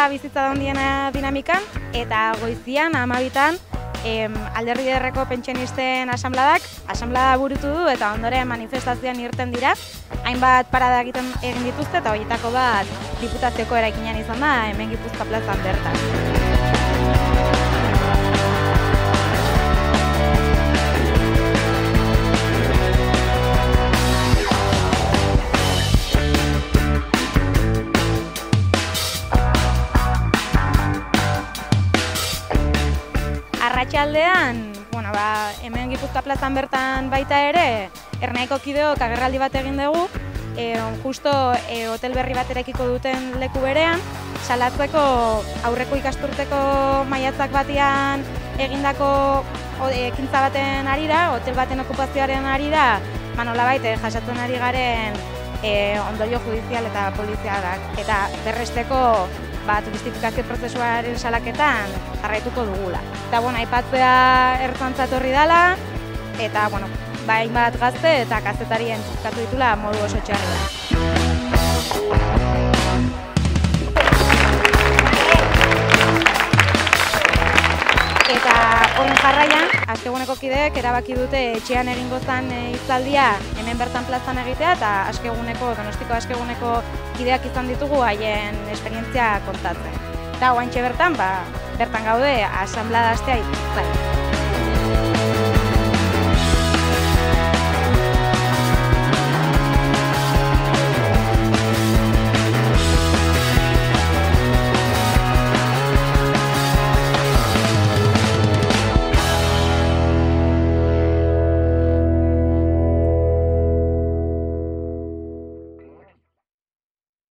da bizitza handiena dinamikan, eta goizian, 12an, Alderdi Ederreko pentsionisten asanblada burutu du eta ondoren manifestazioan irten dira. Hainbat parada egin dituzte eta horietako bat diputazioko eraikinean izan da, hemen Gipuzkoa plazan bertan. Arratsaldean, hemen Gipuzkoa plazan bertan baita ere, Ernaiko kideok agerraldi bat egin dugu, justo hotel berri bat eraikiko duten leku berean, salatzeko aurreko ikasturteko maiatzak batian egindako ekintza baten arira, hotel baten okupazioaren arira, nolabait jasatzen ari garen ondorio judizial eta polizialak, eta berresteko turistifikazio prozesuaren salaketan jarraituko dugula. Eta, aipatzea Ertzaintza etorri dela, eta, hainbat gazte eta kazetarien txuzkatu ditula modu oso txarrean. Eta horren jarraian, Askeguneko kideek erabaki dute etxean egingo zen hitzaldia hemen bertan plazan egitea, eta Donostiko Askeguneko kideak izan ditugu haien esperientzia kontatzen. Eta oantxe bertan gaude asanblada hastea ikusten.